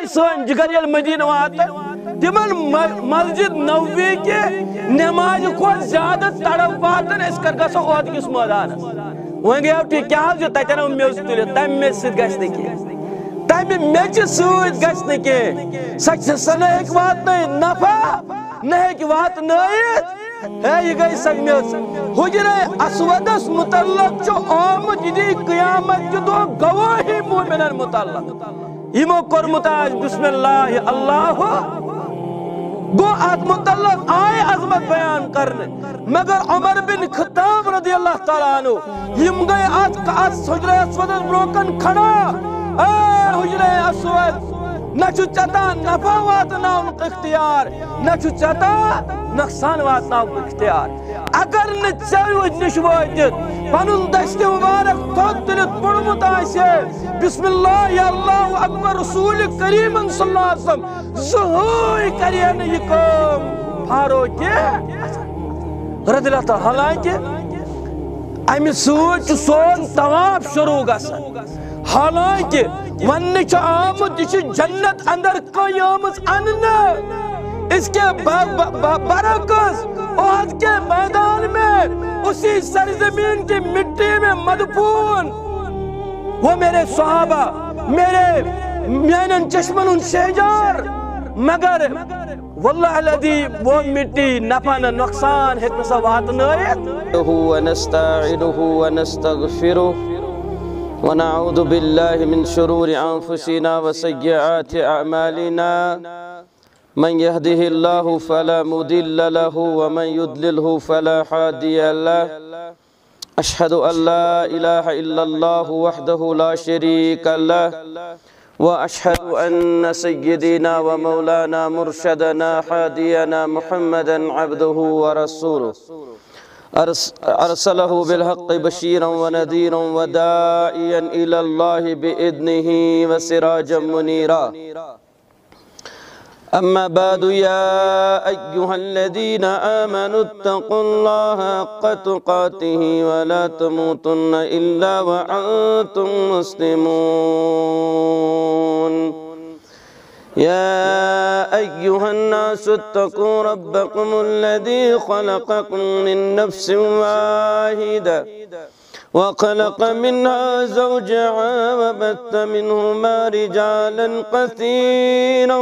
سن جگر یل مدینہ وات تمن مسجد نبوی کے نماز کو زیادہ تڑپ واتن اس کر گسو اوت کس میدان وہ گیا ٹھیک کیا جو تتنا میوز تل تم میں سد گس نکی تم میچ سود گس نکی سچ سنہ ایک بات نہیں نفع نہ ایک بات نہیں ہے یہ گئی سگمیت حجر اسودس متعلق جو آمد جدی قیامت جدو گواہی مومنن متعلق ایمو کرمتاج بسم اللہ اللہ گو آت متعلق آئے عظمت بیان کرنے مگر عمر بن خطاب رضی اللہ تعالیٰ عنہ یم گئے آت حجر اسودس بروکن کھڑا اے حجر اسود نچو چتا نفع واتنا ان کا اختیار نچو چتا نقصان واتنا ان کا اختیار اگر نچاوی نشواجد پنن دست مبارک تود دلت پڑمت آئیسے بسم اللہ یا اللہ اکبر رسول کریم صلی اللہ علیہ وسلم ظہور کرین یہ کام پھارو کے رضی اللہ تعالیٰ حالانکہ امی سوچ سون تمام شروع گسن حالانکہ ونہ چھ آمد یہ جنت اندر قیامت اننا اس کے برعکس احد کے میدان میں اسی سرزمین کی مٹی میں مدفون وہ میرے صحابہ میرے چشمن ان شہجار مگر واللہ الذی وہ مٹی نفع نقصان حکم سوات نائت ونستعینہ ونستغفرہ ونعوذ بالله من شرور أنفسنا وسيئات أعمالنا من يهده الله فلا مضل له ومن يضلله فلا هادي له أشهد أن لا إله إلا الله وحده لا شريك له وأشهد أن سيدنا ومولانا مرشدنا حادينا محمدا عبده ورسوله أرسله بالحق بشيرا ونذيرا وداعيا إلى الله بإذنه وسراجا منيرا أما بعد يا أيها الذين آمنوا اتقوا الله حق تقاته ولا تموتن إلا وأنتم مسلمون يا أيها الناس اتقوا ربكم الذي خلقكم من نفس واحدة وخلق منها زوجها وبث منهما رجالا كثيرا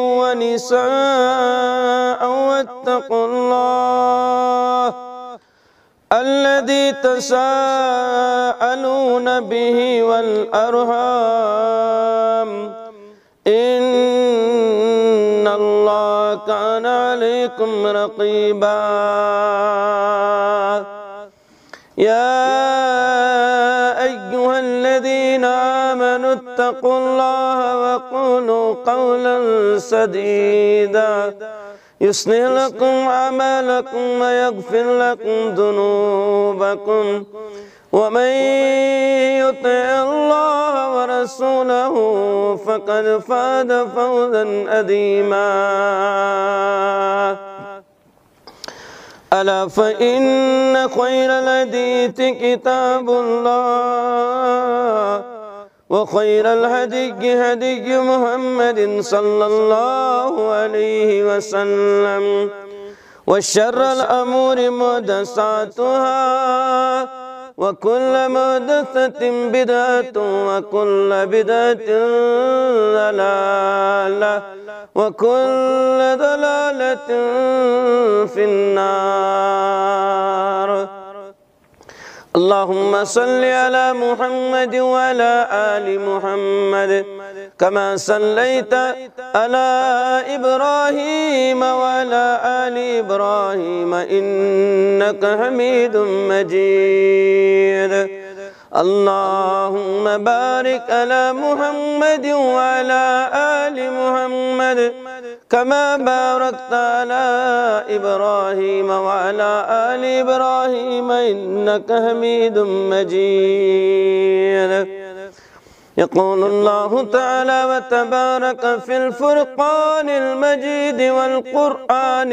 ونساء واتقوا الله الذي تساءلون به والأرحام إن الله كان عليكم رقيبا يا أيها الذين آمنوا اتقوا الله وقولوا قولا سديدا يصلح لكم أعمالكم ويغفر لكم ذنوبكم ومن يطع الله ورسوله فقد فاز فوزا عظيما ألا فإن خير الحديث كتاب الله وخير الهدي هدي محمد صلى الله عليه وسلم وشر الأمور محدثاتها وكل محدثة بدعة وكل بدعة ضلالة وكل ضلالة في النار اللهم صل على محمد وعلى آل محمد كما صليت على إبراهيم وعلى آل إبراهيم إنك حميد مجيد اللهم بارك على محمد وعلى آل محمد كما باركت على إبراهيم وعلى آل إبراهيم إنك حميد مجيد يقول الله تعالى وتبارك في الفرقان المجيد والقرآن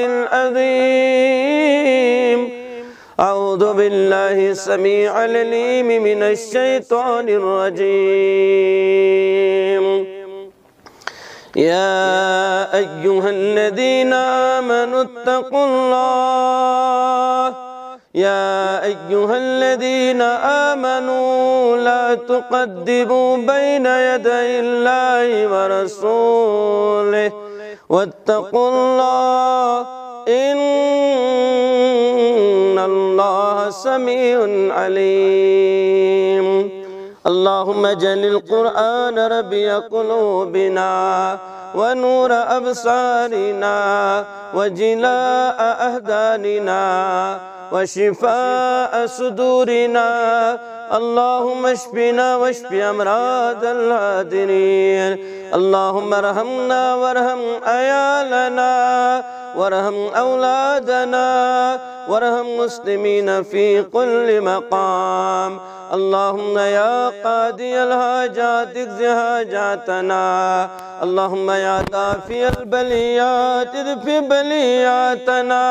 العظيم أعوذ بالله السميع العليم من الشيطان الرجيم يا أيها الذين آمنوا اتقوا الله يا أيها الذين آمنوا لا تقدموا بين يدي الله ورسوله واتقوا الله إن الله سميع عليم اللهم اجعل القرآن ربيع قلوبنا ونور أبصارنا وجلاء أهداننا وشفاء صدورنا اللهم اشفنا واشف أمراض الهادرين اللهم ارحمنا وارحم عيالنا وارحم أولادنا وارحم مسلمين في كل مقام اللهم يا قاضي الحاجات اقض حاجاتنا اللهم يا دافع البليات ادفع بلياتنا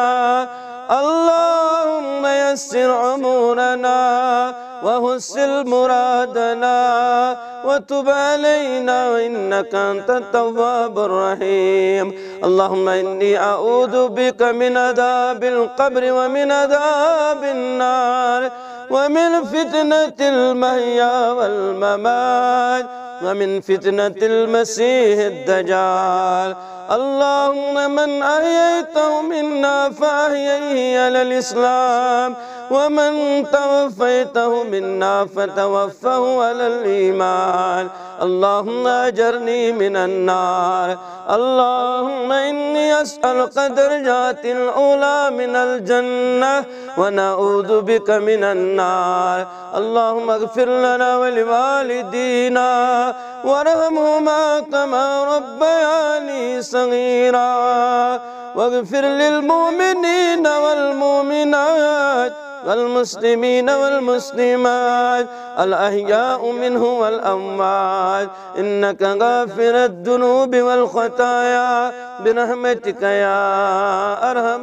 اللهم يسر أمورنا وحسن مرادنا وتب علينا إنك أنت التواب الرحيم اللهم إني أعوذ بك من عذاب القبر ومن عذاب النار ومن فتنة المحيا والممات ومن فتنة المسيح الدجال اللهم من أحييته منا فأحييه على الإسلام ومن توفيته منا فتوفه على الإيمان اللهم أجرني من النار اللهم إني أسألك درجات الأولى من الجنة ونعوذ بك من النار اللهم اغفر لنا ولوالدينا وارحمهما كما ربياني صغيرا واغفر للمؤمنين والمؤمنات والمسلمين والمسلمات الأحياء منه والأموات إنك غافر الذنوب والخطايا برحمتك يا أرحم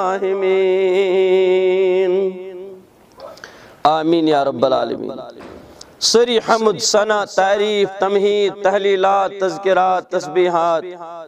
الراحمين آمين يا رب العالمين سری حمد ثنا تعریف تمہید تحلیلات تذکرات تسبیحات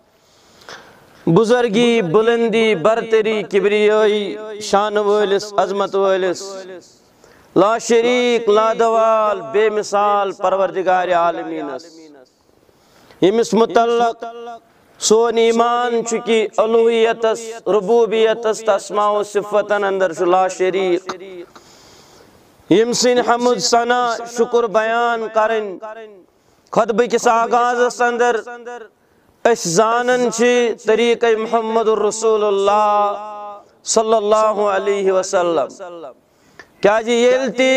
بزرگی بلندی برتری کبریائی شان والس عظمت والس لا شریک لا دوال بے مثال پروردگار عالمین یمس متعلق سون ایمان چکی الوہیتس ربوبیتس اسماء و صفتن اندر لا شریک یم سن حمد ثنا شکر بیان کرن خطبہ کس آغاز اندر اس زانن چھ طریقہ محمد الرسول اللہ صلی اللہ علیہ وسلم کیا جی یلتی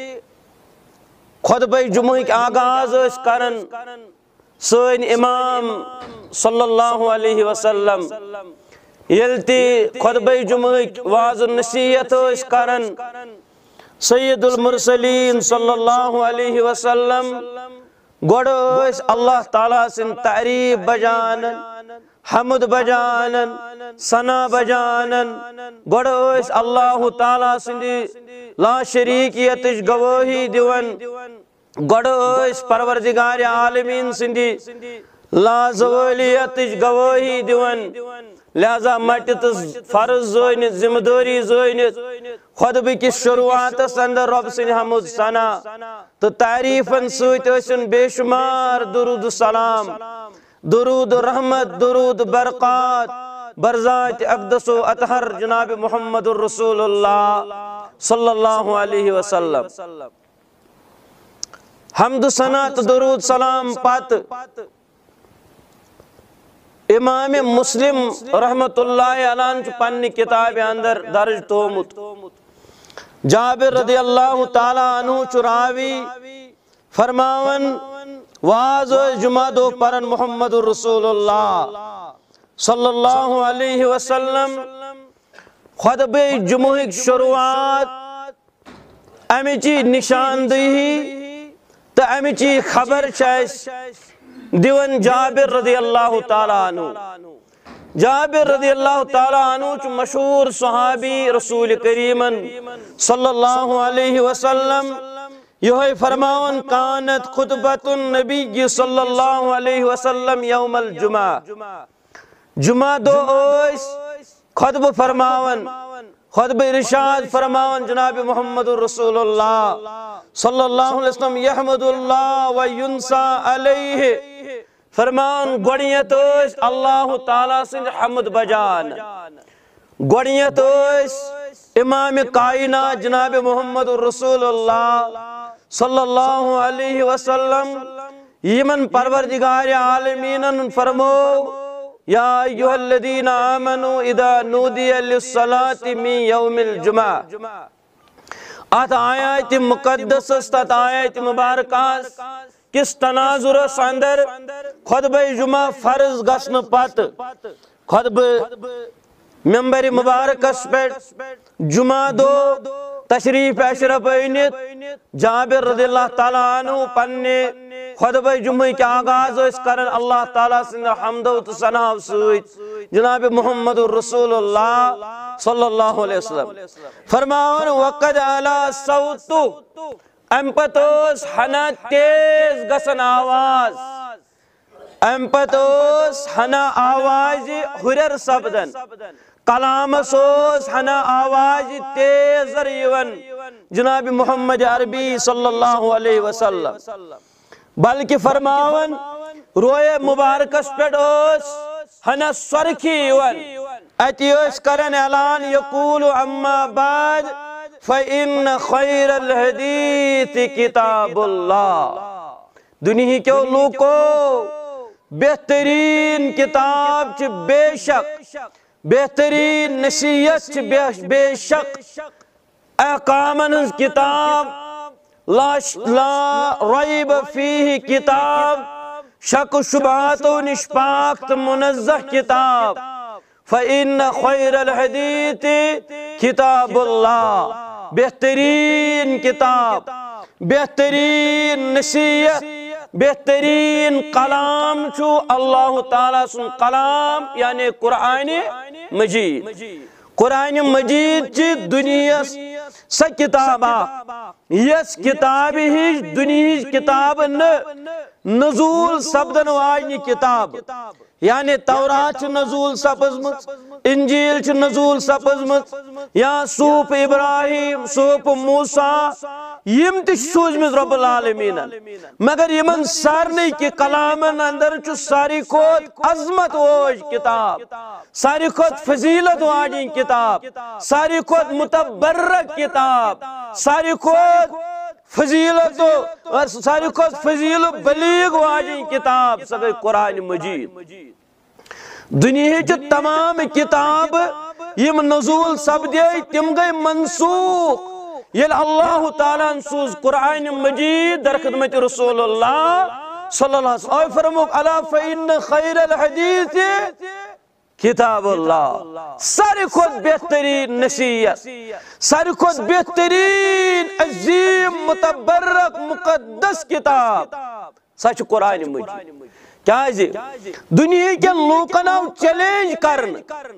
خطبہ جمعہ کے آغاز اس کرن سن امام صلی اللہ علیہ وسلم یلتی خطبہ جمعہ واعظ النصیحت اس کرن سید المرسلین صلی اللہ علیہ وسلم گوڑو اس اللہ تعالیٰ سن تعریف بجانن حمد بجانن ثنا بجانن گوڑو اس اللہ تعالیٰ سن لا شریکیتش گواہی دیون گوڑو اس پروردگار عالمین سن لا زوالیتش گواہی دیون لہذا مٹت فرض زوینت ذمہ داری زوینت خطبہ کی شروعات اندر رب سن حمد ثنا تو تعریفن سویت اسن بے شمار درود سلام درود رحمت درود برقات برزات اقدس و اطہر جناب محمد الرسول اللہ صلی اللہ علیہ وسلم حمد ثنا تو درود سلام پات امام مسلم رحمت اللہ علیہ پنی کتاب اندر درج تومت جابر رضی اللہ تعالیٰ عنہ چراوی فرماون واز جمعہ دو پرن محمد الرسول اللہ صلی اللہ علیہ وسلم خطبہ جمعہ شروعات امیچی نشاندہی تا امیچی خبر چاہیس دیون جابر رضی اللہ تعالیٰ عنہ جابر رضی اللہ تعالیٰ عنہ چو مشہور صحابی رسول کریم صلی اللہ علیہ وسلم یہ فرماون کانت خطبۃ النبی صلی اللہ علیہ وسلم یوم الجمعہ جمعہ دو خطبہ فرماون خطبہ ارشاد فرماون جناب محمد رسول اللہ صلی اللہ علیہ وسلم یحمد اللہ و ینسا علیہ فرمان گوڑیت اللہ تعالیٰ سے حمد بجان گوڑیت امام کائنات جناب محمد رسول اللہ صلی اللہ علیہ وسلم یمن پروردگار عالمین فرمو یا ایوہ الذین آمنوا اذا نودی للصلاة من یوم الجمعہ ات آیات مقدس است آیات مبارکاس کس تناظر اندر خطبہ جمعہ فرض گسن پت خطبہ ممبر مبارکس پہ جمعہ دو تشریف اشرف اینت جابر رضی اللہ تعالیٰ عنہ پننے خطبہ جمعہ کے آغاز اس کرن اللہ تعالیٰ سے حمد و ثنا سویت جناب محمد رسول اللہ صلی اللہ علیہ وسلم فرماؤن وقد علا صوتو امپتوس ہنا تیز گسن آواز امپتوس ہنا آواز ہرر سبدن کلام سوس ہنا آواز تیز ریون جناب محمد عربی صلی اللہ علیہ وسلم بلکہ فرماون روئے مبارکس پیڑوس ہنا سرکی ون اتیوس کرن اعلان یقول اما بعد فَإِنَّ خَيْرَ الْحَدِيثِ کتاب اللہ دنیا کے لوگو بہترین کتاب چھ بے شک بہترین نصیحت چھ بے شک احکامن کتاب لا ریب فیہ کتاب شک و شبہات و نشپاکت منزہ کتاب فَإِنَّ خَيْرَ الْحَدِيثِ کتاب اللہ بہترین کتاب بہترین نصیحت بہترین کلام چھو اللہ تعالیٰ سن کلام یعنی قرآن مجید قرآن مجید چی دنیا سا کتابا یس کتاب ہی دنیا کتاب نزول سبدن واجنی کتاب یعنی تورات نزول سپزمت انجیل چھ نزول سپزمت یا صوف ابراہیم صوف موسیٰ یم تش سوزمت رب العالمین مگر یمن سارنی کی کلامن اندر چھ ساری کھوت عظمت واج کتاب ساری کھوت فضیلت واجی کتاب ساری کھوت متبرک کتاب ساری کھوت فضیلت اور ساری کھوت فضیل و بلیغ واجی کتاب سگئی قرآن مجید دنیا چھ تمام کتاب یم نزول سپدے تم گئی منسوخ یل اللہ تعالیٰ سوز قرآن مجید در خدمت رسول اللہ صلی اللہ علیہ وسلم فرموک علا فإن خیر الحدیث کتاب اللہ ساری خود بہترین نصیحت ساری خود بہترین عظیم متبرک مقدس کتاب سچ قرآن مجید کیا جی دنیا کے لوکناو چیلنج کرن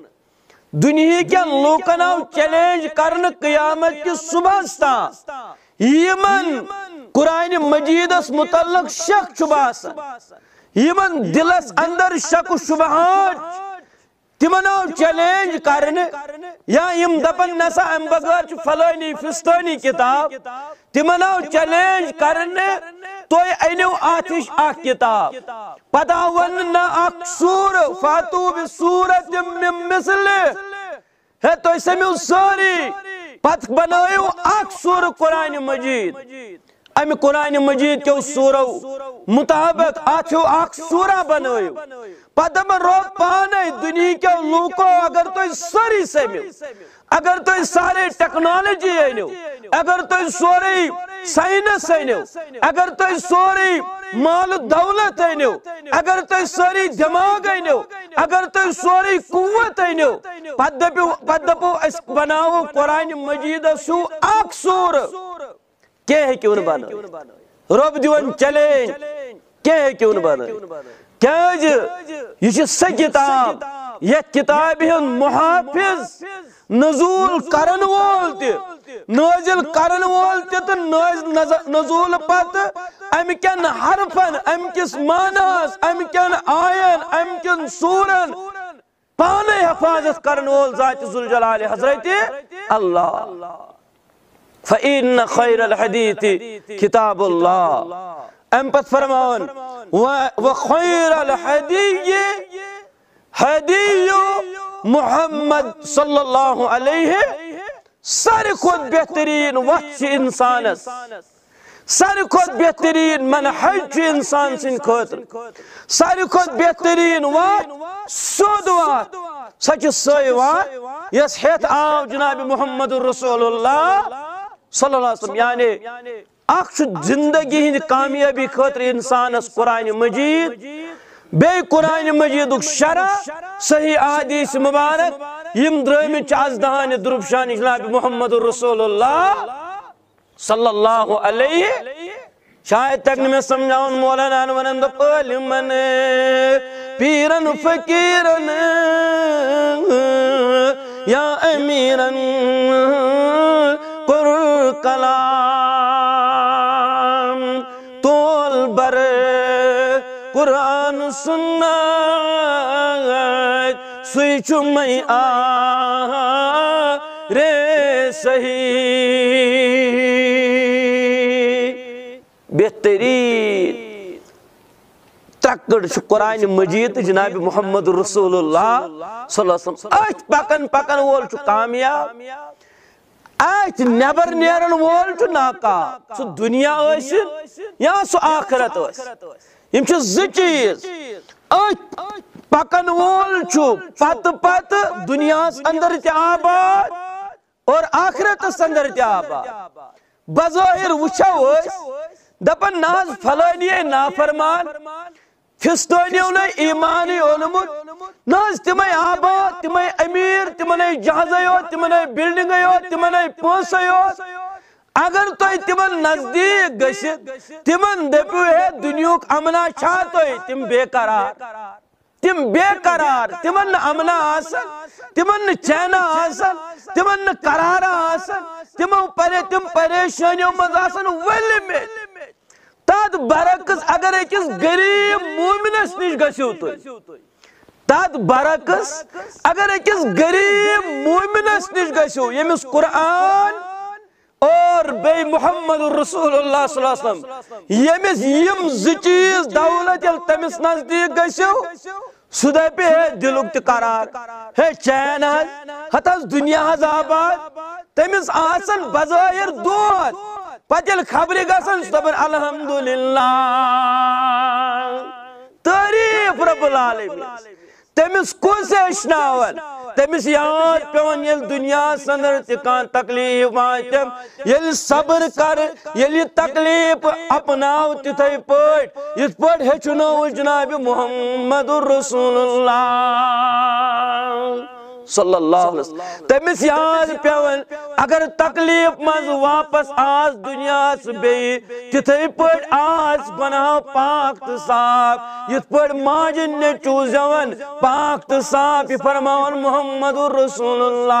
دنیا کے لوکناو چیلنج کرن قیامت کی صبح ستا یمن قرآن مجید اس متعلق شک شباس یمن دلس اندر شک شبہات تمناو چیلنج کرنے یا یم دپن نسا ام بغیر چھ فلانی فستانی کتاب تمناو چیلنج کرنے توی اینو آتش آک کتاب پتا ون نا اک سور فاتو بسورت من مثل ہے توی سمیو ساری پت بنایو اک سور قرآن مجید امی قرآن مجید کے سورو مطابق آتھو اک سورہ بنایو پتہ میں روب پانے دنیا کے لوگوں اگر تو ساری سمیو اگر تو سارے ٹیکنالوجی اینو اگر تو سوری سائنس اینو اگر تو سوری مال دولت اینو اگر تو سوری دماغ اینو اگر تو سوری قوت اینو پدپو اس بناو قرآن مجید سو اک سور کیا ہے کیوں بنا رب دیون چیلنج کیا ہے کیوں بنا کیا جی یہ سا کتاب یہ کتاب ہن محافظ نزول کرن وول تی نازل کرن وول تہ تو نزول پت ام کن حرفن ام کس ماناس ام کن آین ام کن سورن پانے حفاظت کرن وول ذات ذوالجلال حضرت اللہ فإن خیر الحدیث کتاب اللہ ام پت فرماون وخیر الحدی حدی محمد صلی اللہ علیہ ساری خود بہترین وقت انسانس ساری خود بہترین منحج انسان سن خاطر ساری خود بہترین وقت سود وقت سچ سوئی وقت یس ہیت آو جناب محمد رسول اللہ صلی اللہ علیہ وسلم یعنی اخش زندگی ہند کامیابی خاطر انسانس قرآن مجید بے قرآن مجید شرح صحیح احادیث مبارک یم درمی چازدہان دربشان جناب محمد رسول اللہ صلی اللہ علیہ شاید تک میں سمجھاؤں مولانا ونند پالمن پیرن فقیرن یا امیرن قر کلام تول بر قرآن سنت سوئچ میں رے صحیح بہترین تکڑ قرآن مجید جناب محمد رسول اللہ صلی اللہ علیہ وسلم آج پکن وول کامیاب آج نیبر نیرن وول ناکام سو دنیا یا سو آخرت یم چھ زٕ چیز آج پکن وول پت دنیاس اندر تہ آباد اور آخرتس اندر تہ آباد بظاہر وچھو دپن ناز فلانی نافرمان فستونیو نے ایمانی اونمت ناز تمہیں آباد تمہیں امیر تمہیں جہازیو تمہیں بلڈنگیو تمہیں پونسیو اگر تو تمن نزدیک گشت تمن دپیو ہے دنیاک امنا چھاتوئی تم بے قرار تمن امنا آسن تمن چینا آسن تمن قرارا آسن تم پریشانیوں مز آسن ولی میں تاد برعکس اگر ایکس غریب مومنس نش گژھو تھی تاد برعکس اگر ایکس غریب مومنس نش گژھو یمس قرآن اور بے محمد رسول اللہ صلی اللہ علیہ وسلم یمس یم زٕ چیز دولت یل تمس نزدیک گژھو سہ دپہ ہے دلک تہ قرار ہے چین ہتس دنیا آباد تمس آسن بظاہر دود پتہ یل خبر گژھن سہ دپن الحمدللہ تعریف رب العالمین تمس کس ہیچناون تمس یاد پیون یل دنیا اندر تکان تکلیف واتم یل صبر کر یل تکلیف اپناو تتھے پٹ یت پٹ ہیچنو جناب محمد رسول اللہ صلی اللہ علیہ وسلم تمس یاد پیون اگر تکلیف مز واپس آس دنیا بی تتھے پٹ آس گناہ پاک تو صاف یت پٹ ماجن نے چوزون پاک تو صاف فرماون محمد رسول اللہ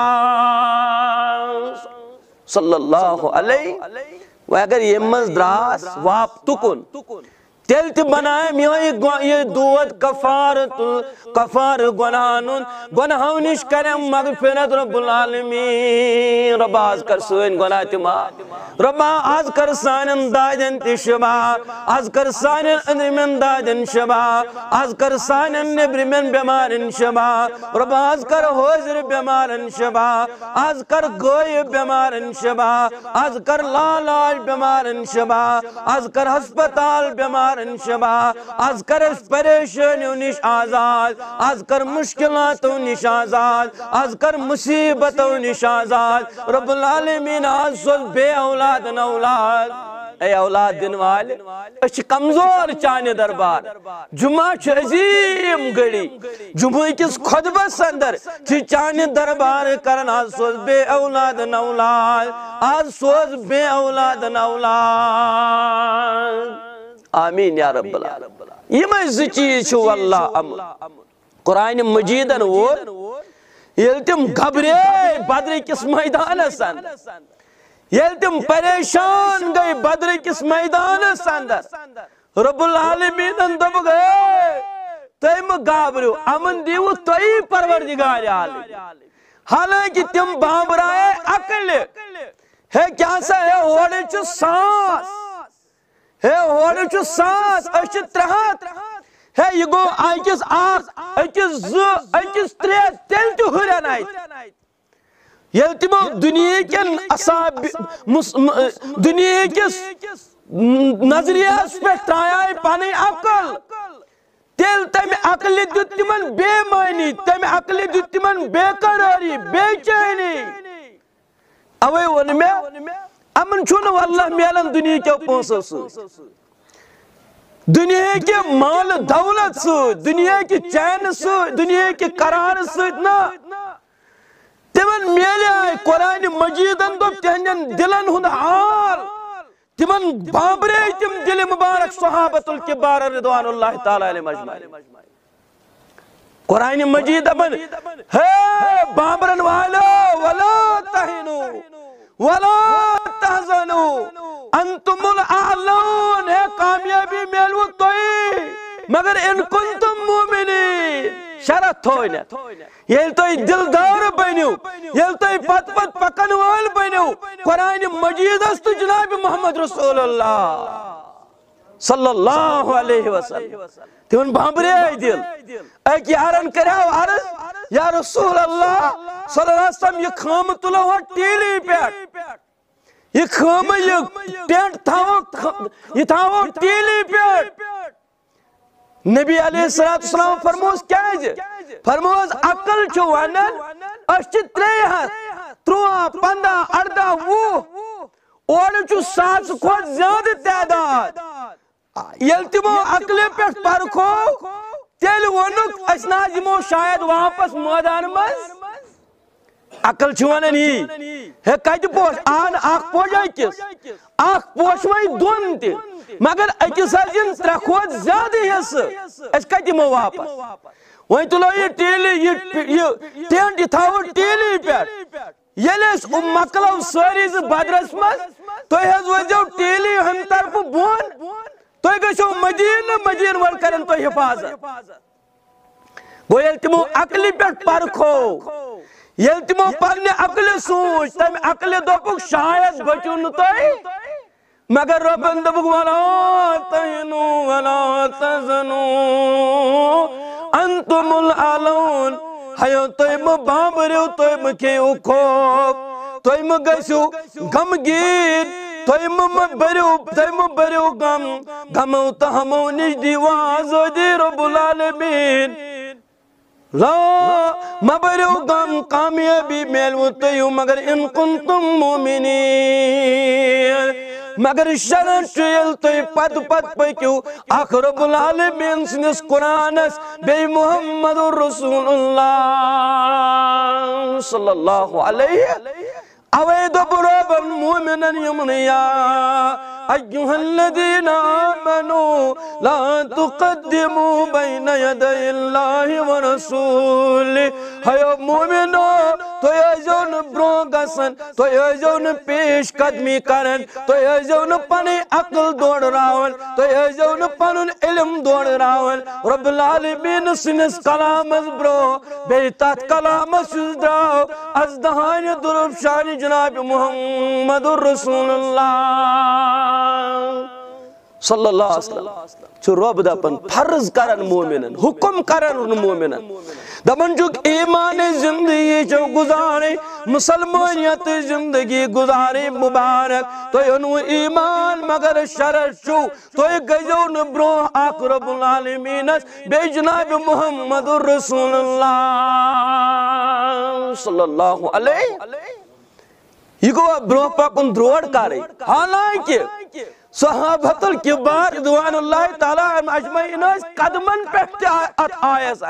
صلی اللہ علیہ و اگر یہ مز دراس واپ تکن تیل تی بنائیم یہ دود کفار گناہوں نش کرم مغفرت رب العالمین رب آز کر سوین گناہ تی ماں رب آز کر سانن دادن تی شبا آز کر سانن اندرمن دادن شبا آز کر سانن نبرمن بیمارن شبا رب آز کر حوزر بیمارن شبا آز کر گوئی بیمارن شبا آز کر لالاج بیمارن شبا آز کر ہسپتال بیمارن شبا آز کر اس پریشانیوں نش آزاد آز کر مشکلاتوں نش آزاد آز کر مصیبتوں نش آزاد رب العالمین آز سوز بے اولاد نولاد اے اولاد دن والے اچھ کمزور چانے دربار جمعہ چھ عظیم گڑی جمعہ کس خطبہ اندر چھ چانے دربار کرن آز سوز بے اولاد نولاد آز سوز بے اولاد نولاد آمین یا رب العالمین یہ میں زٕ چیز چھو واللہ امر قرآن مجیدن وول یل تم گھبرے بدر کس میدان سن یل تم پریشان گئی بدر کس میدان اندر رب العالمین دب گئے تم گابرو امن دیو توئی پروردگار عالم حالانکہ تم بامبرائے عقل ہے کیا سا ہے ہوڑے چو سانس ہے ہوڑے چو سانس اچھ ترہت ہے یہ گو آئیکس آخ اکس زو اکس تریت تیل تو ہرن آئیت یل تمو دنیا کن اصاب دنیا کس نظریہ اس پہ ترائے پانے عقل تیل تم عقل دیت تمن بے معنی تم عقل دیت تمن بے قراری بے چینی اوے ون میں امن چھونا واللہ میلن دنیا کے پونسو سو دنیا کے مال دولت سو دنیا کی چین سو دنیا کی قرار سو اتنا تمن میلے آئے قرآن مجیدن دو تہنجن دلن ہند حال تمن بابرے تم دل مبارک صحابت الکبار رضوان اللہ تعالی علیہ مجمعین قرآن مجید امن ہے بابرن والو ولا تہنو ولا تحزنو انتم الاعلون ہے کامیابی میلو توئی مگر ان کنتم مومنین شرط ہوئی یل توئی دلدار بنیو یل توئی پت پت پکن وال بنیو قرآن مجید است جناب محمد رسول اللہ صلی اللہ علیہ وسلم تمن بامبرے آئی دل ایک یارن کریاو عرض یا رسول اللہ صلی اللہ علیہ وسلم یہ خام تلو ہوا ٹیلی پیٹ یہ خام یہ ٹینٹ تھاو ٹیلی پیٹ نبی علیہ السلام فرموز کیا ہے فرموز عقل چھو وانن اشتی تریہت تروہ پندہ اردہ اور چھو ساتھ خود زیادہ تعداد یلتمو عقل پیٹ پرکھو تیل ونک اسناجمو شاید واپس میدان مز عقل چھوانن ہی ہے کج پوش آن آخ پوش اکس آخ پوش وائی دون تی مگر اکس ازین ترخوت زیادہ حص اس کج مو واپس وہیں تو لو یہ ٹیلی یہ ٹینٹ یہ تھاو ٹیلی پیٹ یلیس مکلو سوریز بدرس مز تو یہ وزیو ٹیلی ہم طرف بون تو یہ گشو مدین ول کرن تو حفاظت گو یلتمو عقلی پیٹ پرکھو یلتمو پرنے عقل سوچ تم عقل دوپک شاید بچون توئی مگر ربن دبک ولا تہنو ولا تزنو انتم العلون ہیو تویم بامبریو تویم کیو خوب تویم گیسو غم گیر تویم بریو غمو تہمو نجدی وازو دی رب العالمین لا مبریو غم کامیابی میلو تیو مگر ان کنتم مومنین مگر شرن چیل توی پد پکیو آخ رب العالمین سنس قرآنس بی محمد رسول اللہ صلی اللہ علیہ اوید براب المومنن یمنیا ایوہ الذین آمنوا لا تقدموا بین یدی اللہ ورسول ہیو مومنو تو یجون بروگسن تو یجون پیش قدمی کرن تو یجون پنی عقل دوڑ راون تو یجون پنن علم دوڑ راون رب العالمین سنس کلام از برو بیتات کلام سزدراو از دہان درب شان جناب محمد رسول اللہ صلی اللہ علیہ وسلم چھو رب دپن فرض کرن مومنن حکم کرن مومنن دپن چک ایمان زندگی چھو گزارے مسلمانیت زندگی گزارے مبارک تو انو ایمان مگر شرط چھو تو گجون برو آق رب العالمین بے جناب محمد رسول اللہ صلی اللہ علیہ یہ گوہ برو پاکن دروڑ کاری حالانکہ صحابت الکبار رضوان اللہ تعالیٰ اجمعین قدمن پہتے آیس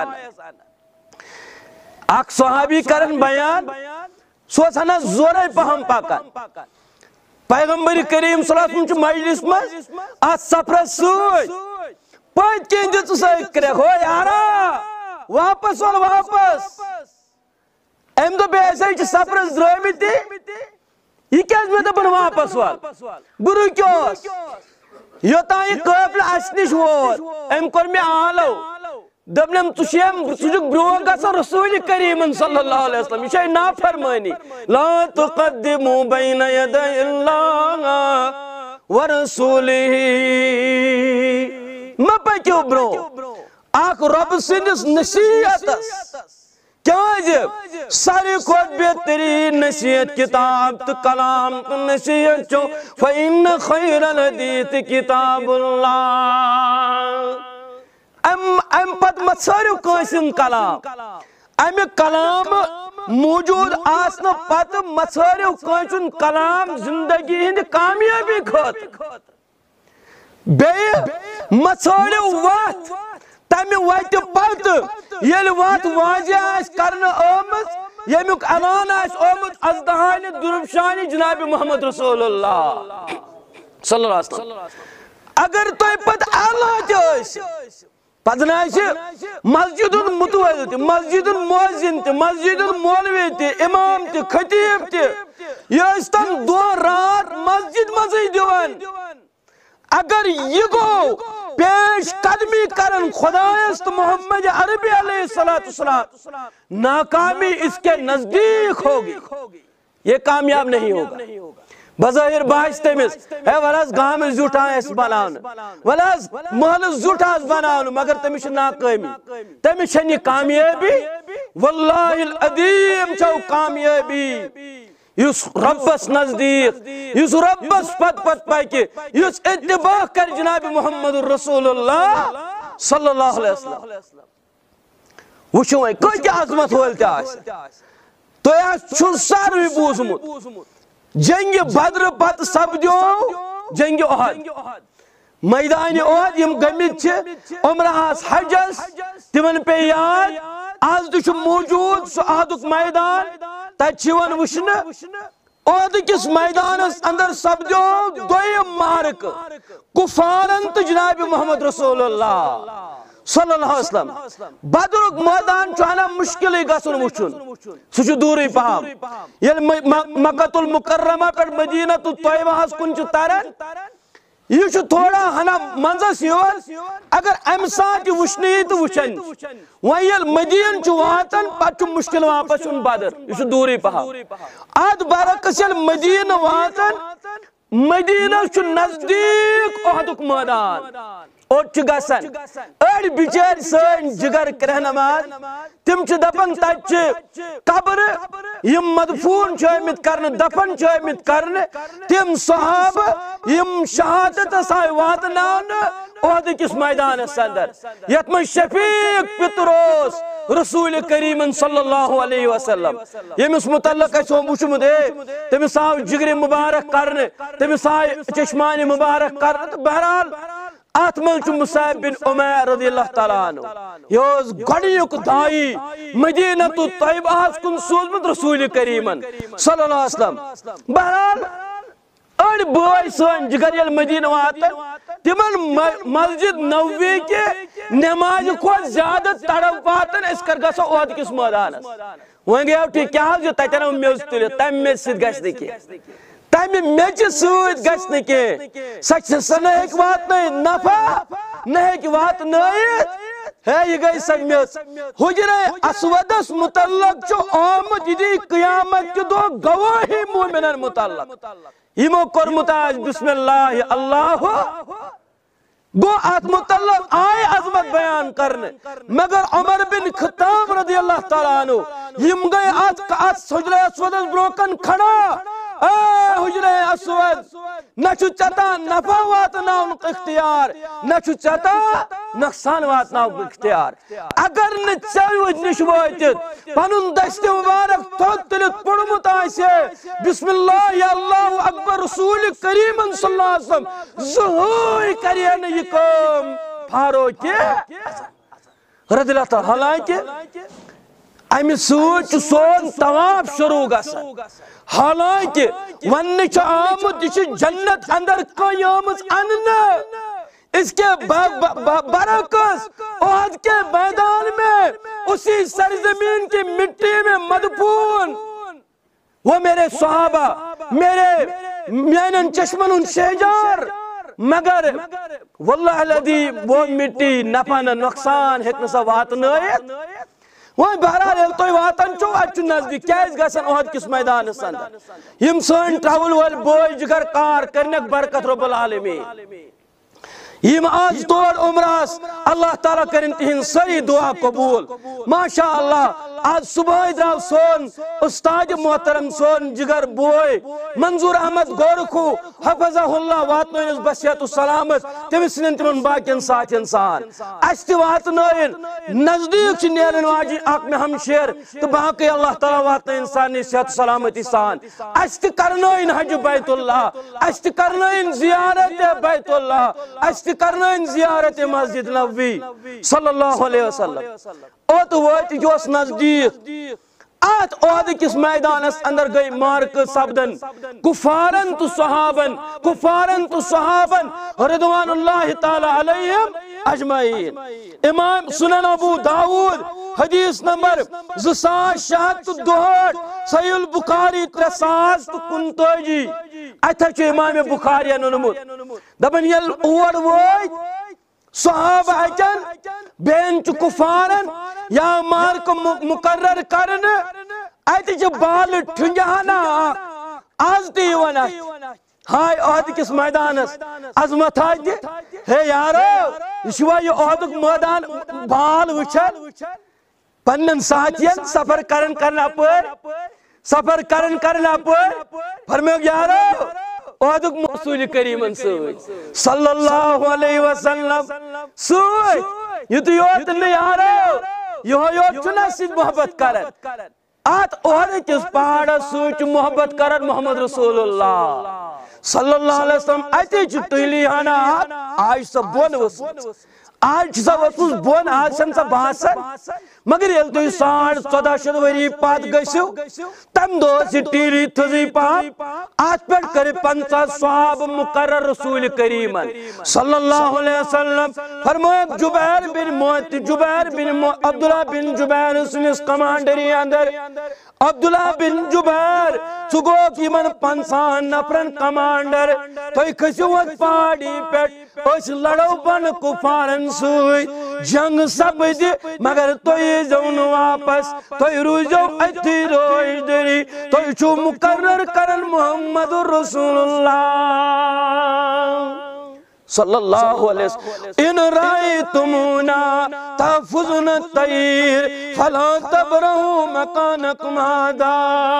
اک صحابی کرن بیان سوچ ہنا زورے پہم پاکن پیغمبر کریم صلی اللہ علیہ وسلم مجلس میں آت سفر سوچ پہت کین جت سوچ کرے ہو یارا واپس وال واپس ایم دو بے ایسا ہی سفر زرائی تی یہ کیا میں دپن واپس وال بہ رکیوس یوتان یہ قافلہ اس نش ووت ام کور مے آلو دپنم ژٕ برونٛہہ گژھان رسول کریم صلی اللہ علیہ وسلم یہ نافرمانی لا تقدموا بین یدی اللہ ورسولہ ما پکیو برونٛہہ اخ رب سندس نصیحتس کیا ساری کھوت بہترین نصیحت کتاب تو کلام تو نصیحت چو فَإِنَّ خَيْرَ الْحَدِيثِ کتاب اللہ ام پت مت ساریو کانسن کلام امی کلام موجود آسن پت مت ساریو کانسن کلام زندگی ہند کامیابی کھت بے مت ساریو وقت تمہ وت پت یل وت واضح آس کرنے آمت یمیک اعلان آس آمت از دہان درفشانی جناب محمد رسول اللہ صلی اللہ علیہ وسلم اگر تہ پت اعلان تہ پتہ مسجد متولی تہ مسجد مؤذن تہ مسجد مولوی تہ امام تہ خطیب تہ یہ تم دو رات مسجد مزے دیوان اگر یہ گو پیش قدمی کرن خدایست محمد عربی علیہ السلام ناکامی اس کے نزدیک ہوگی یہ کامیاب نہیں ہوگا بظاہر باش تمس ہے ولس گام زیوٹ آس بنان ولس محل زیوٹ آس بنان مگر تمس ناکامی تمس یہ کامیابی واللہ العظیم چو کامیابی یس ربس نزدیک یس ربس پت پت پاکی یس اتباع کر جناب محمد رسول اللہ صلی اللہ علیہ وسلم وچھو ہے کوئی کیا عظمت ہولتے آس تو یہ چھو ساروی بوزمت جنگ بدر پت سپدیو جنگ احد میدان احد یم گمت چھ عمرہس حجس تمن پہ یاد آز تو موجود سو احدک میدان تچیون وشن احد کس میدانس اندر سپدیو دویم مارک کفارن تو جناب محمد رسول اللہ صلی اللہ علیہ وسلم بدرک میدان چانا مشکل گسن وچن سو دوری پہم یل مکۃ المکرمہ پر مدینہ تو طیبہ ہس کن ترن یہ تھوڑا ہنا منزس یور اگر ام سات وچنی تو وچن ویل مدین واتن پتہ مشکل واپس چن بدر یہ دوری پہم اد برعکس یل مدین واتن مدینہ نزدیک احدک میدان اور گسن اڑ بچار سن جگر رہنماز تم دپن تچ قبر یم مدفون آمت کرنے دفن آمت کرنے تم صحابہ یم شہادت آئی واتنان احد کس میدان اندر یت من شفیق پتروس رسول کریم صلی اللہ علیہ وسلم یمس متعلق وچمت تمس آو جگر مبارک کرنے تمس آئی چشمان مبارک کرنے بہرحال ات مل مصعب بن عمیر رضی اللہ تعالیٰ عنہ یہ گۄڈنیُک دائی مدینہ تو طیبہ کن سوزمت رسول کریمن صلی اللہ علیہ وسلم بہرحال اڑ بوائے سن جگر یل مدینہ واتن تمن مسجد نبوی کے نماز کھوت زیادہ تڑپ واتن اس کر گژھو احد کس میدانس وۄنۍ گٔیو ٹھیک کیا جو تتن میٚژ تُلِتھ تمہِ میٚژِ سۭتۍ گژھِ نہٕ کینٛہہ تمہ میچ ست گھن کی سہ نہ ہیک واتن نفع نہ ہیک واتن ہے یہ گئی سہ میچ حجر اسودس متعلق آمد یہ قیامت کے دو گواہی مومنن متعلق یمو کورمت آج بسم اللہ اللہ گو ات متعلق آئے عظمت بیان کرنے مگر عمر بن خطاب رضی اللہ تعالیٰ عنہ یم گئے ات حجر اسودس بروکن کھڑا اے حجر اسود نچو چتا نفع واتناؤن اختیار نچو چتا نقصان واتناؤن اختیار اگر نچاوید نشوائیتت پنن دست مبارک تھوت تلت پڑمت آئیسے بسم اللہ یا اللہ اکبر رسول کریم صلی اللہ علیہ وسلم زہوئی کرین یہ کام پھارو کے رضی اللہ تعالی حالانکہ امی سوچ سون طواف شروع گسن حالانکہ ون آمد یہ جنت اندر قیامت اننا اس کے برعکس احد کے میدان میں اسی سرزمین کی مٹی میں مدفون وہ میرے صحابہ میانن چشمن ان شہجار مگر واللہ الذی وہ مٹی نفع نہ نقصان ہیکن سا واتنائیت وہ بہرحال یل تھی واتن چھو اچھو نزدیک کیاز گژھن احد کس میدان اندر یم سن ٹراول وال بوئی جگر کار کرنک برکت رب العالمین یم آج تور عمراس اللہ تعالیٰ کرن تہن سری دعا قبول ماشاء اللہ آج صبح دراو سون استاد محترم سون جگر بوئی منظور احمد گورکھو حفظہ اللہ واتنائن بصیحت و سلامت تمس نن تمن باقین ساتھ انسان استی واتنائن نزدیک نیرن واجی اک میں ہمشیر تو باقی اللہ تعالیٰ واتنائن انسان صحت و سلامتی سان استی کرنائن حج بیت اللہ استی کرنائن زیارت بیت اللہ استی کرنائن زیارت مسجد نبوی صلی اللہ علیہ وسلم اوت وات جوس نزدیک آت احد کس میدانس اندر گئی مارک سبدن کفارن تو صحابن رضوان اللہ تعالی علیہم اجمعین امام سنن ابو داود حدیث نمبر 2662 صحیح البخاری 359 اتھا چھ امام بخاری ننمت دبن یل اور وائد صحابہ اچن بین چھ کفارن یا مارک مقرر کرن ایتی چھ بال ٹھنجہانا آز تی ونہ ہائے احد کس میدانس عظمت آج دی ہے یارو شوا یہ احدک میدان بال وچھن پنن ساتھین سفر کرنا پر فرمیو یارو احدک رسول کریم صلی اللہ علیہ وسلم سوئی یہ تو یوت نہیں یارو یہ یوت چنا سید محبت کرن آت احد کس پہاڑا سوچ محبت کرن محمد رسول اللہ صلی اللہ علیہ وسلم ایتی چھ تیلی آنا آج سب بون وسوس آج سب وسوس بون آج سن سب باسن مگر یل تو 1400 وری پات گسو تم دو سی ٹیلی تھزی پاپ آت پر کرے 50 صحاب مقرر رسول کریم صلی اللہ علیہ وسلم فرمائے جبیر بن عبداللہ بن جبیر سنس کمانڈری اندر عبداللہ بن جبیر چگو کی من 50 نفرن کمانڈر تو کسیوت پاڑی پیٹ اس لڑو بن کفارن سوئی جنگ سب دی مگر تو زون واپس تو روزو ایتی روش دری تو چو مقرر کرن محمد رسول اللہ صلی اللہ علیہ وسلم ان رائتمونا تحفظن الطیر فلا تبرہو مکانکم هذا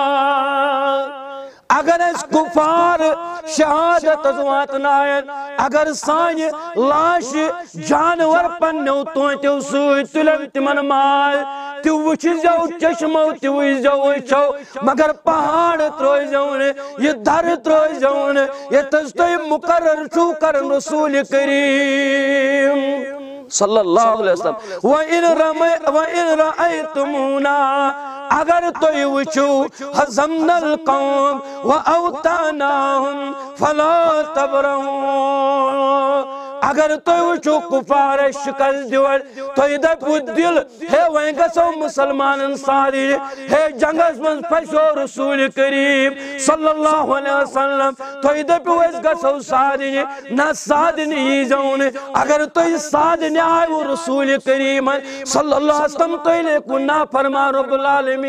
اگر اس کفار شہادت ازوات نائن اگر سانی لاش جانور پنیو تویتو سوئی تلن تمن مال تو وچی جو چشمو تو وچو وچو مگر پہاڑ تروئی جونے یہ در تروئی جونے یہ تجتوی مقرر چو کرن رسول کریم صلی اللہ علیہ وسلم وَإِن رَأَيْتُمُونَا اگر توی وچو حزمنا القوم وَأَوْتَانَاهُمْ فَلَا تَبْرَهُونَ اگر توی وچو کفار شکل دیور توی دپو دل ہے وینگا سو مسلمان انصاری ہے جنگس من پشو رسول کریم صلی اللہ علیہ وسلم توی دپو اس گا سو سادی نا سادی نہیں جاؤنے اگر توی سادی نہیں آئے وہ رسول کریم صلی اللہ علیہ وسلم توی لے کنا فرما رب العالمین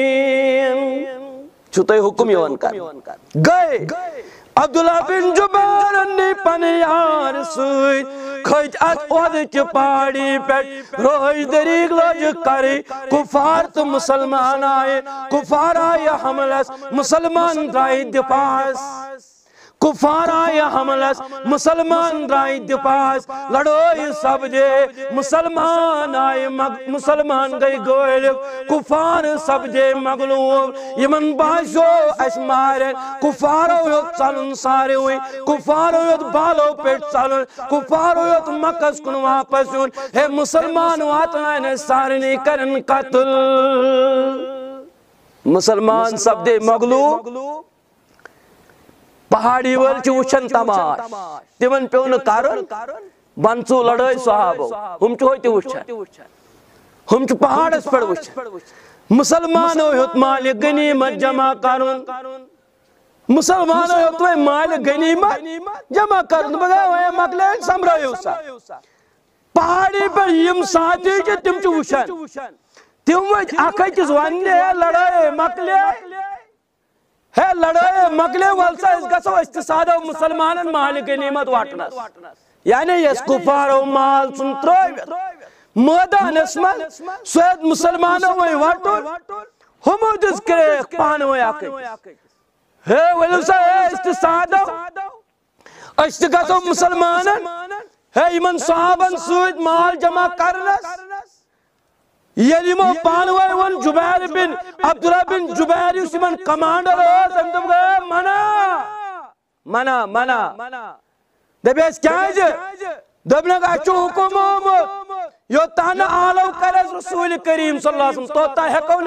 چھوٹے حکم یوان کر گئے عبداللہ بن جبیر نے پنیار سوئی کھج ات احد چی پاڑی پیٹ روش دریگ لوج کری کفار تو مسلمان آئے کفار آئے حملس مسلمان رائی دفاس کفار آئے حملس مسلمان رائی دفاس لڑوئی سب دے مسلمان آئے مسلمان گئی گوئل کفار سب دے مغلوب یمن باشو اس مارے کفار ہویت چلن سارے ہوئی کفار ہویت بالو پیٹ چلن کفار ہویت مکس کن واپس ہون ہے مسلمان واتنا انہیں سارے نہیں کرن قتل مسلمان سب دے مغلوب پہاڑی ورچ وچھن تماش تمن پیون کارن بنسو لڑائی صحابو ہم چو ہوتی وچھن ہم چو پہاڑس پر وچھن مسلمانو ہت مال غنیمت جمع کرن مسلمانوں ہوتوے مال غنیمت جمع کرن بگا ہوئے مکلے سمرائیو سا پہاڑی پر یم ساتھی چھ تم چھ وشن تم وچ آکھائی چیز واننے ہے لڑائے مکلے والسا اس گسو استسادہ مسلمانن مال غنیمت واٹنس یعنی اس کفار و مال سن ترویت مادان اسمال سوید مسلمانوں وی واٹن ہمو جس کرے پان وی آکھائی ہے ولسا ہے استسادہ استگسو مسلمانن ہے ایمن صحابن سوید مال جمع کرنس یلیمو پانوائے ون جبیر بن عبداللہ بن جبیر یوس ایمن کمانڈر ہو سمتم گئے منا دبیس کیا ہے جے دبنگ اچھو حکم آمد یو تانا آلو کرز رسول کریم صلی اللہ علیہ وسلم توتا حقو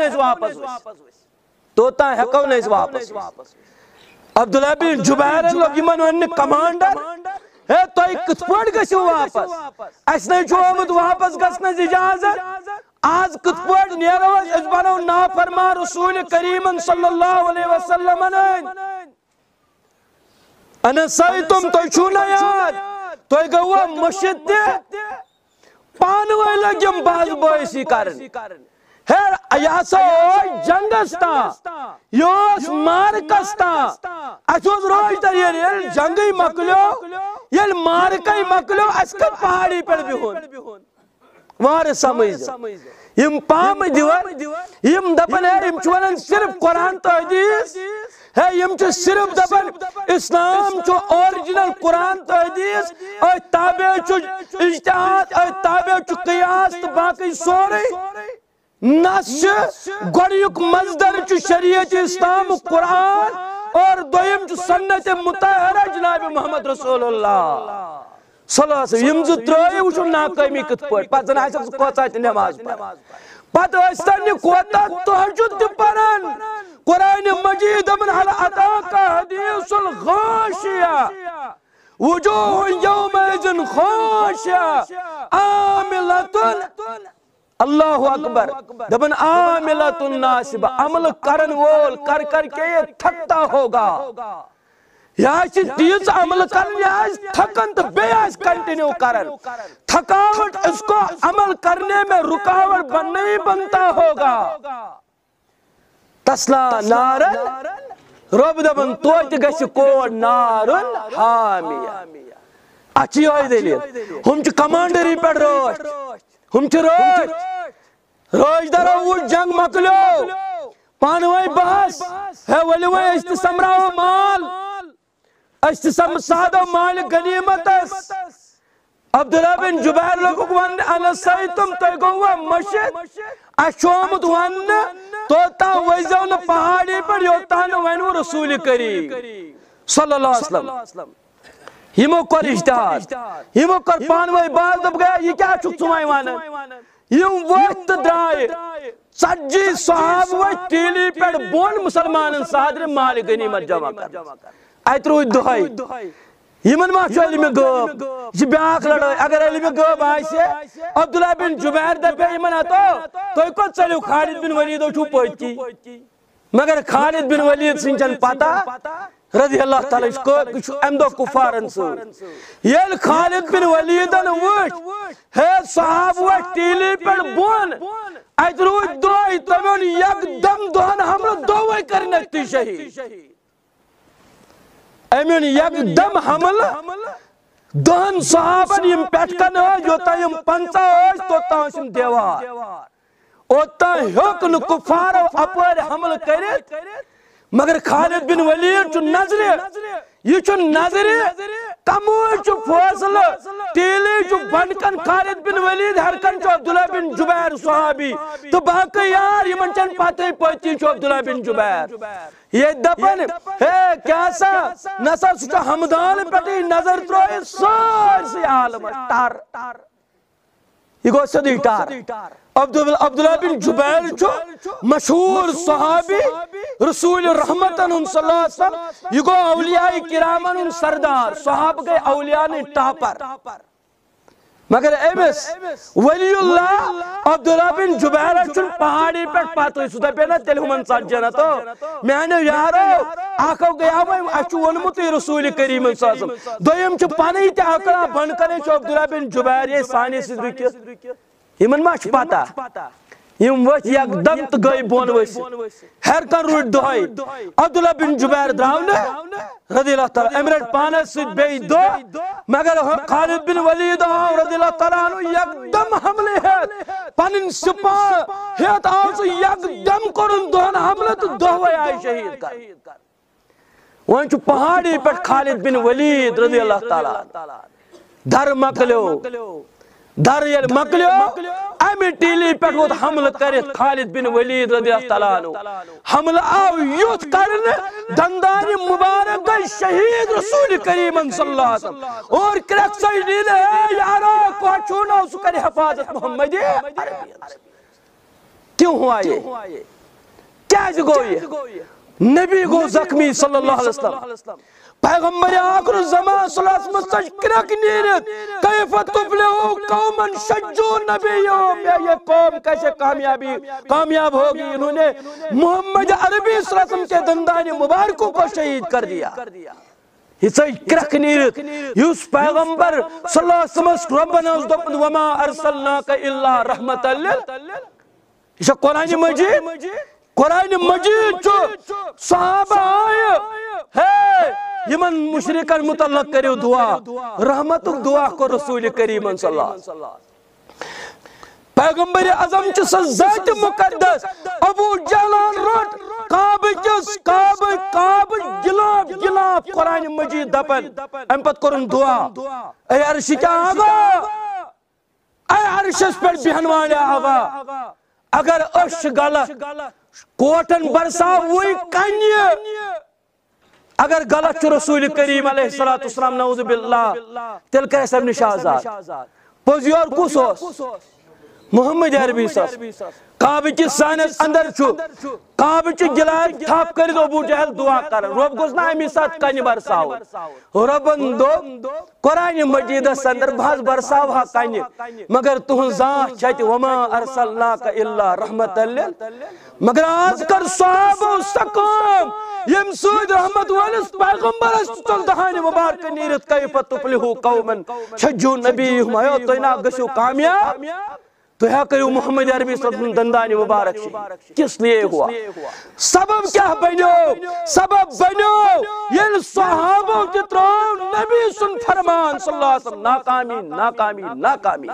نیز واپس عبداللہ بن جبیر لوگ ایمن ون کمانڈر ہے تو ایک کتپوڑ گشو واپس اس نے جو آمد واپس گسنز اجازت آج کتپوڑ نیروز اس بنو نافرما رسول کریم صلی اللہ علیہ وسلم انا سایتم تو چھونا یاد تو ایک گوا مشد دے پانوے لگیم باز بوئیسی کرن ہر ایاسا ہوئی جنگستا یوس مارکستا اچھوز روش در یہ جنگی مکلو یہ مارکای مکلو اسکت پہاڑی پر بھی ہون وار سمجھ یم پام دیور یم دپن ہے یم چونن صرف قرآن تو حدیث ہے یم چو صرف دپن اسلام چو اوریجنل قرآن تو حدیث اور تابع چو اجتہاد اور تابع چو قیاس تو باقی سوری نس گوڑیوک مصدر چو شریعت اسلام قرآن اور دویم چو سنت مطہرہ جناب محمد رسول اللہ صلی اللہ علیہ وسلم یمزو ترائی وشو ناکامی کت پوٹ پت زن آئیسا کوتا ہے نماز پر پت آئیستانی کوتا تحجد پرن قرآن مجید من حل اتاکا حدیث الغاشیہ وجوہ یوم ایزن خاشیہ عاملتن اللہ اکبر دبن عاملتن ناسبہ عمل کرن وول کر کر کے یہ تھکتا ہوگا یہاں سے تیز عمل کرن یہاں تھکن تو بیاس کنٹینیو کرن تھکاوٹ اس کو عمل کرنے میں رکاوٹ نہیں بنتا ہوگا تسلا نارن رب دبن تویت گش کوڑ نارن حامیہ اچھی ہوئی دلیل ہم چھ کمانڈری پر روش ہم چھ روش در وہ جنگ مکلو پانوائی بحث ہے ولیوائی استسمراو مال استسم سادہ مال غنیمت عبداللہ بن جبیر لوگوں کو ون انا سایتم تو گوا مشد اشوامد ون توتا ویزون پہاڑی پر یوتان وینو رسول کریم صلی اللہ علیہ وسلم ہمو کر اجتہاد ہمو کر پانوائی باز دب گیا یہ کیا چھک سمائی وانا یم وقت درائے سجی صحاب وقت ٹیلی پر بون مسلمان صادر مال غنیمت جمع کر ایت روی دہائی یمن ما چھو علم گوب یہ بیاک لڑائی اگر علم گوب آئی سے عبداللہ بن جبیر در پہ یمن آتو تو ایک کو چلیو خالد بن ولید و چھو پوچ کی مگر خالد بن ولید سنچن پاتا رضی اللہ تعالیٰ اس کو کچھ امدو کفارن سو یہ خالد بن ولیدن وچ ہے صحاب وچ ٹیلی پر بون ایت روی دہائی تمہیں یک دم دہن ہمرا دوئی کرنکتی شہید ایمین یک دم حمل دہن صحابن یم پیٹکن ہے جو تا یم پنسا ہوش تو تا ہم دیوار اوتا حکن کفار اپر حمل کرت مگر خالد بن ولید چو نظر یہ چو نظر تموی چو فاصل تیلی چو بنکن خالد بن ولید ہرکن چو عبداللہ بن جبیر صحابی تو باقی یار یہ منچن پاتے پہتی چو عبداللہ بن جبیر یہ دپن ہے کیا سا نصر سچا حمدان پٹی نظر تروئی سار سی عالم ٹار یہ گو صدی ٹار عبداللہ بن جبیر چھو مشہور صحابی رسول رحمتن صلی اللہ علیہ وسلم یہ گو اولیاء کرامن سردار صحاب کے اولیاء نے ٹاپر مگر امس ولی اللہ عبداللہ بن جبیر چن پہاڑی پہ پتہ سہ دپے نا تیل ہمن ژتجی تو میانو یارو اکھو گیا اچھو ونمت رسول کریم صلی اللہ علیہ وسلم دویم چھ پنی تہ عقلا بن کرے چھ عبداللہ بن جبیر یہ سانے سدرک یمن ما چھ پتہ یم وچ یک دم تو گئی بون وس ہر کن روٹ دہائی عبداللہ بن جبیر دراؤن رضی اللہ تعالی امرٹ پانس سید بے دو مگر خالد بن ولید آو رضی اللہ تعالی عنہ یک دم حملے ہے پنن سپا ہیت آو سو یک دم کرن دہن حملے تو دہوئی آئی شہید کر وہاں چو پہاڑی پر خالد بن ولید رضی اللہ تعالی در مکلیو در یل مکلیو امی ٹیلی پر وہ حمل کرت خالد بن ولید رضی اللہ تعالیٰ عنہ حمل آو یوت کرن دندان مبارک شہید رسول کریم صلی اللہ علیہ وسلم اور کرک سجدین ہے یارو کو چھونا اسو کر حفاظت محمدی کیوں ہوا یہ کیا جگو یہ نبی کو زخمی صلی اللہ علیہ وسلم پیغمبر آخر الزمان صلی اللہ علیہ وسلم سجکرک نیرت کیف تفلحو قوما شجو نبیوں یہ قوم کیسے کامیاب ہوگی انہوں نے محمد عربی صلی اللہ علیہ وسلم کے دندان مبارکوں کو شہید کر دیا یہ سجکرک نیرت یوس پیغمبر صلی اللہ علیہ وسلم ربنا اصدقن وما ارسلناک الا رحمت اللہ یہ قرآن مجید قرآن مجید جو صحابہ آئے ہے یمن مشرکن متعلق کریو دعا رحمت دعا کو رسول کریم صلی اللہ علیہ وسلم پیغمبر اعظم چس ذات مقدس ابو جہلان رٹ کعب گلاف قرآن مجید دپن ام پت کرن دعا اے عرش کیا آگا اے عرشس پر بہن والے آگا اگر اش غلط کوٹن برسا وہی کنیے اگر غلط چھ رسول کریم علیہ السلام نعوذ باللہ تل کہ سب نشازات پوزیور کس محمد عربی صاحب کعبہ کی سانس اندر چھو کعبہ کی گلاس تھاپ کر دو ابو جہل دعا کر رب گوزنا امی ساتھ کنی برساو ربن دو قرآن مجید اندر بھاز برساو ہا کنی مگر تہن زان چھت وما ارسلناک الا رحمت اللہ مگر آج کر صحابہ سکام یم سود رحمت والس پیغمبر استل دہانی مبارک نیرت کیف تفلحو قوما شجو نبیہم ایو توینا گشو کامیاب تو ہے کہ محمد عربی صلی اللہ علیہ وسلم دندانی مبارک شہید کس لیے ہوا سبب کیا سبب بنو یہ صحابوں کی طرح نبی سن فرمان صلی اللہ علیہ وسلم ناکامی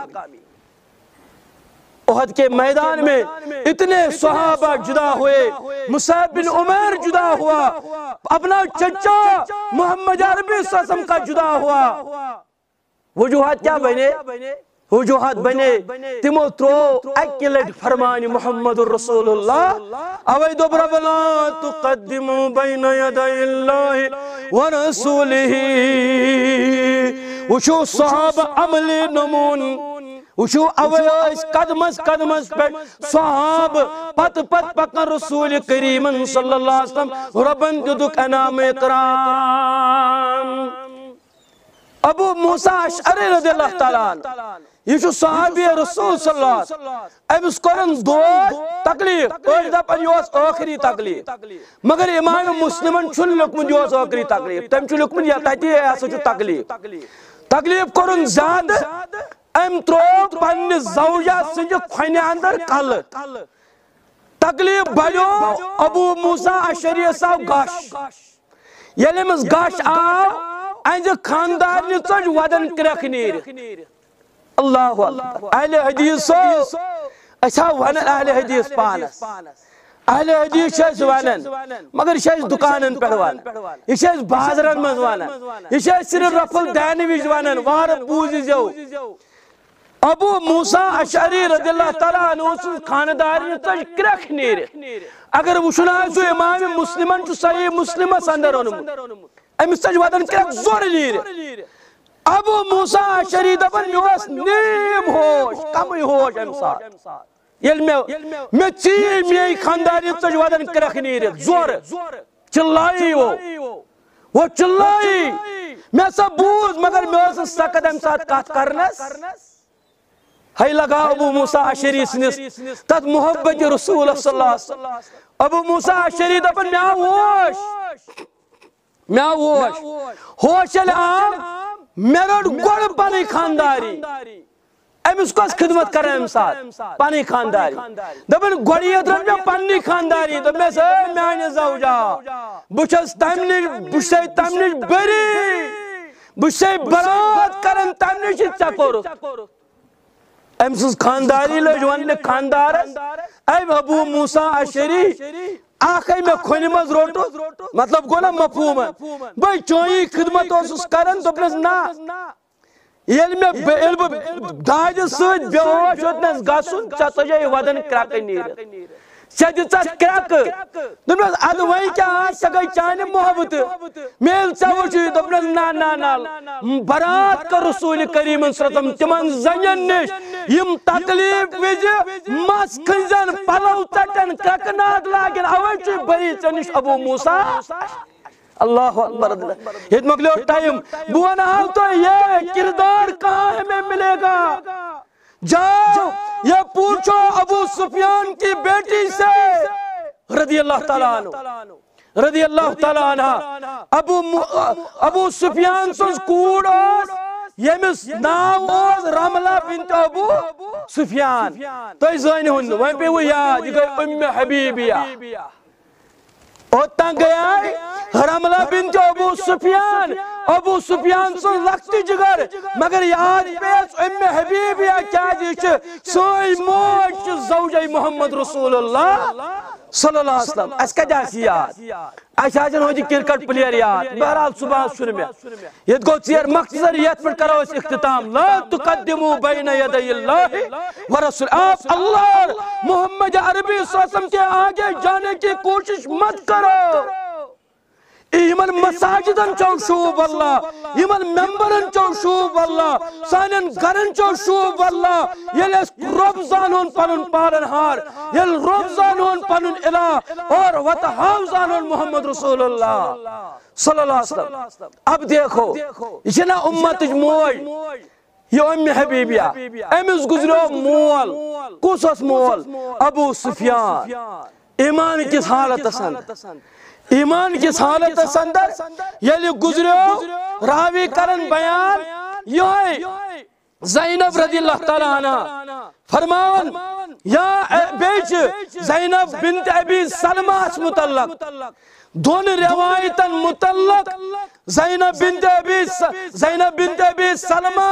احد کے میدان میں اتنے صحابہ جدا ہوئے مصعب بن عمیر جدا ہوا اپنا چچا محمد عربی صلی اللہ علیہ وسلم کا جدا ہوا وجوہات کیا بنے وجوہات بنے تمو ترو اکلٹ فرمان محمد رسول اللہ اوی دوبرا بلا تقدمو بین یدی اللہ ورسولہ وشو صحابہ عمل نمون وشو اویس قدمس پر صحاب پت پکن رسول کریم صلی اللہ علیہ وسلم ربن ددک انام اکرام ابو موسیٰ اشعری رضی اللہ تعالیٰ عنہ یہ جو صحابی رسول صلی اللہ علیہ وسلم امس کرن دو تکلیف اور دپن یہ آخری تکلیف مگر امام مسلمن چھن لکمن یہ آخری تکلیف تم چھ لکمن یہ تاتی ہے ایسا جو تکلیف کرن زیادہ ام ترو پنی زوجہ سنجھ کھونے اندر کل تکلیف بڑھو ابو موسیٰ اشعری صاحب گاش یلی مز گاش آو انجھ خاندار نی ژج ودن کرک نیر اللہ اہل حدیث اچھا ونن اہل حدیث پانس اہل حدیث چھس ونن مگر چھس دکانن پہ ونن یہ چھس بازرن مز ونن یہ چھس صرف رفل دین وز ونن وار بوزی جو ابو موسیٰ اشعری رضی اللہ تعالیٰ عنہ خاندار نی ژج کرک نیر اگر وچھنا سو امام مسلمن چھ صحیح مسلمس اندر اونمت امس ژج ودن کرک زور نیر ابو موسیٰ اشعری دپن میوس نیم ہوش کمی ہوش ام سات یل میں چی میں خاندانی ژج ودن کرک نیر زور چلائی وہ چلائی میں سب بوز مگر میں اس سکت ام سات کات کرنس ہے لگا ابو موسیٰ اشعری سنس تت محبت رسول صلی اللہ علیہ وسلم ابو موسیٰ اشعری دپن میا ہوش آم مے رٹ گوڑ پنی خانداری امس کس خدمت کر ام سات پنی خانداری دپن گوڑیت رٹ مے پنی خانداری دپ میں سے میانہ زوجا بچس تم نش بری بچ برات کرن تم نش ژے کورُتھ ام سز خانداری لج ون خاندارس ام ابو موسیٰ اشعری آخ میں کھن مز روٹو مطلب گو نا مفہوم بھائی چوئی خدمت اوسس کرن دپنس نا یل میں داج ست بے ہوش اوتنس گسن ژے تجے ودن کرک نیرت ژے دژ کرک دپنس اد وۄنۍ کیٛاہ سۄ گٔے چانہِ محبت میل ژے وٕچھُے دپنس نا برات کر رسول کریم صلی اللہ علیہ وسلم تمن زنین نش یم تکلیف وز مس کھنزن پلو ژٹن کرک ناد لاگن اوے چھ بری ژے نش ابو موسیٰ اللہ اکبر یہ مکلیو ٹائم بہ ونہو تو یہ کردار کہاں ہمیں ملے گا جاؤ یہ پوچھو ابو سفیان کی بیٹی سے رضی اللہ تعالیٰ عنہ رضی اللہ تعالیٰ عنہ ابو سفیان سنز کوڑ یمس ناو اوس رملہ بنت ابو سفیان تو زن ہن وۄنۍ پیوٕ یاد یہ گٔے ام حبیبیہ اوتان گیا رملہ بنت ابو سفیان سن لختی جگر مگر یاد پیس ام حبیبیہ کیا سوئی موج زوجہ محمد رسول اللہ صلی اللہ علیہ وسلم اس کا جاسی یاد آجن ہو جی کرکٹ پلیر یاد بہرحال صبح سن میں یہ گو چیر مختصر یت پر کرو اس اختتام لا تقدمو بین یدی اللہ ورسول آپ اللہ محمد عربی صلی اللہ علیہ وسلم کے آگے جانے کی کوشش مت کرو ایمن مساجدن چو شوب اللہ ایمن ممبرن چو شوب اللہ سانن گرن چو شوب اللہ یل اس رب زانون پنن پالنہار یل رب زانون پنن الہ اور وتہاو زانون محمد رسول اللہ صلی اللہ علیہ وسلم اب دیکھو یہ نا امت موج یہ ام حبیبیہ امس گزرو مول کس اس مول ابو سفیان ایمان کس حالت سند ایمان کس حالت اندر یلی گزریو راوی کرن بیان یہ زینب رضی اللہ تعالیٰ عنہ فرمان یا بیچ زینب بنت ابی سلمہ متعلق دون روایتن متعلق زینب بنت ابی سلمہ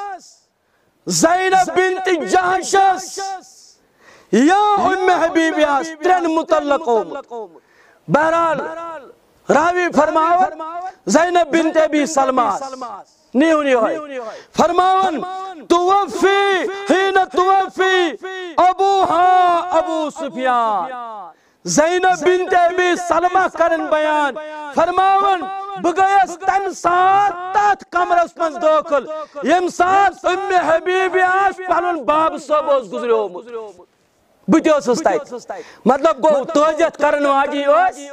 زینب بنت جہشس یا ام حبیبیہ ترین متعلق بہرحال راوی فرماون زینب بنت ابی سلمہ نیونی ہوئی فرماون توفی حین توفی ابو سفیان زینب بنت ابی سلمہ کرن بیان فرماون بگیس تم ساتھ تات کمرس من داخل یم ساتھ ام حبیبی آس پنن باب صاحب اس گزریو بتس مطلب گو توجت کرن واجی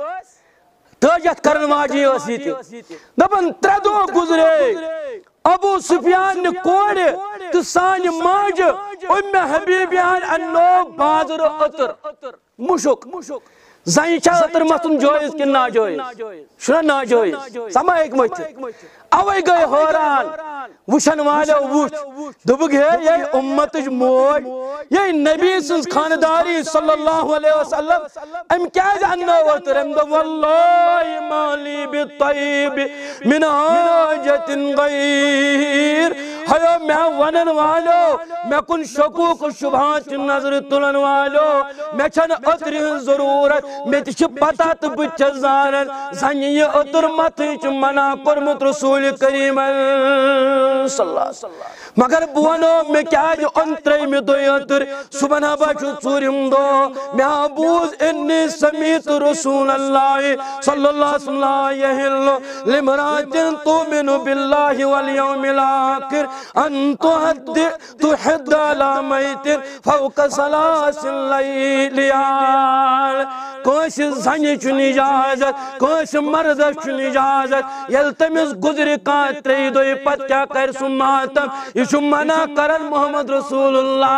دپن ترے دو گزرے ابو سفیان کوڑ تو سان ماج ام حبیبیان انو بازر عطر مشک زین چھا عطر متن جائز کہ ناجائز شنا ناجائز سما ایک مت اوے گئے حیران وشن والو وچ دبگ ہے یہ امت موج یہ نبی سن خانداری صلی اللہ علیہ وسلم ام کیا جاننا عطر ام دو واللہ مالی بالطیب من حاجت غیر ہیا میں ونن والو میں کن شکوک شبہات نظر تلن والو میں چھن عطر ضرورت میں تش پتہ تو بچ زانن زن یہ عطر مت منع کرمت رسول کریم صلی اللہ علیہ وسلم مگر بوانو میں کیا جو انترے میں دو عطر صبح بچو چورم دو میں آبوز انی سمیت رسول اللہ صلی اللہ علیہ وسلم یہل لمرات تومن باللہ والیوم الاخر ان تحد على میت فوق سلاس اللیلیال کوش زنی چن اجازت کوش مرد چن اجازت یل تمس گزر کان 3 دۄہہِ پتہٕ کیا کر سُہ ماتم یہ چھُ منع کرن محمد رسول اللہ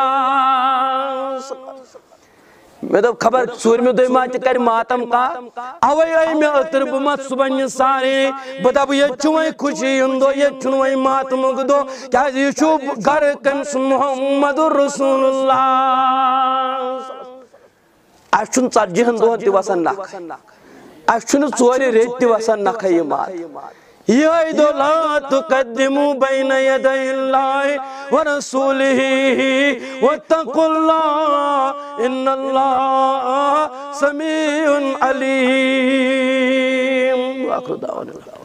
میں دب خبر ژوٗرمہِ دۄہہِ ما تہِ کر ماتم کانٛہہ اوے آیہِ مےٚ ٲتٕر بہٕ ما صُبحن سارے بہٕ دپہٕ ییٚتہِ چھُ وۄنۍ خوشی ہُنٛد دۄہ ییٚتہِ چھُنہٕ وۄنۍ ماتمُک دۄہ کیٛازِ یہِ چھُ گرٕ کٔمۍ سُنٛد محمد رسول اللہ اَسہِ چھُنہٕ 40 دۄہن تہِ وسان نکھ اَسہِ چھُنہٕ 4 رٮ۪تۍ تہِ وسان نکھے یہِ مات یہ دو لا تقدموا بین یدی اللہ ورسولہ واتقوا اللہ ان اللہ سمیع علیم.